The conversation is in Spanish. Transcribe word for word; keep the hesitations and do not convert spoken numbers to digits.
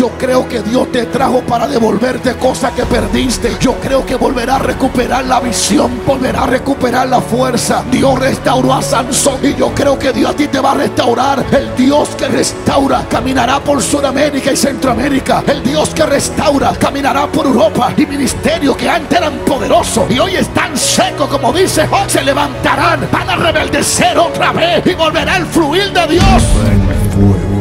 Yo creo que Dios te trajo para devolverte cosas que perdiste. Yo creo que volverá a recuperar la visión, volverá a recuperar la fuerza. Dios restauró a Sansón y yo creo que Dios a ti te va a restaurar. El Dios que restaura caminará por Sudamérica y Centroamérica. El Dios que restaura caminará por Europa. Y ministerios que antes eran poderosos y hoy están secos, como dice Job, se levantarán, van a rebeldecer otra vez y volverá el fluir de Dios.